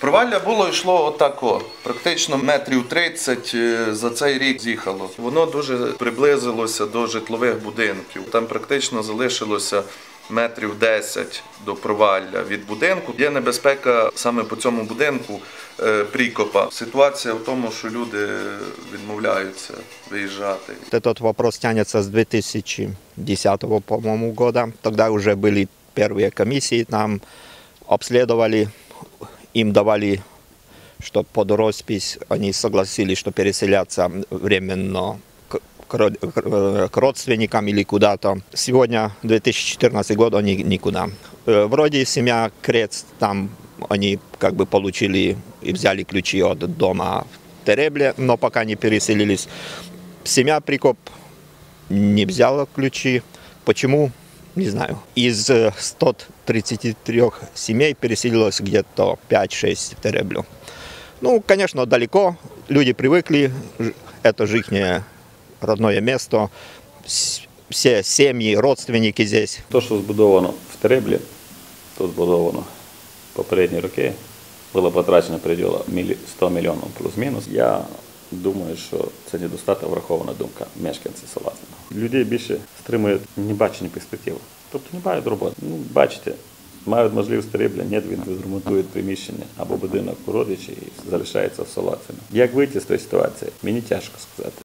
Провалля було йшло отако, практично метрів 30 за цей рік з'їхало. Воно дуже приблизилося до житлових будинків. Там практично залишилося метрів 10 до провалля від будинку. Є небезпека саме по цьому будинку прикопа. Ситуація в тому, що люди відмовляються виїжджати. Этот вопрос тянется с 2010, по-моему, года. Тогда уже были первые комиссии, там обследовали, им давали, что под роспись, они согласились, что переселяться временно к родственникам или куда-то. Сегодня 2014 год, они никуда. Вроде семья Крец, там они как бы получили и взяли ключи от дома в Теребле, но пока не переселились. Семья Прикоп не взяла ключи. Почему? Не знаю. Из 133 семей переселилось где-то 5-6 в Тереблю. Ну, конечно, далеко. Люди привыкли. Это же их родное место. Все семьи, родственники здесь. То, що збудовано в Тереблі, то збудовано в попередні роки, було потрачено приділо 100 мільйонів плюс-мінус. Я думаю, що це недостатньо врахована думка мешканців Салатина. Людей більше стримують небачені перспективи. Тобто не мають роботи. Ну, бачите, мають можливість Теребля, ні, він відремонтує приміщення або будинок у родичів і залишається в Салатині. Як вийти з тієї ситуації, мені тяжко сказати.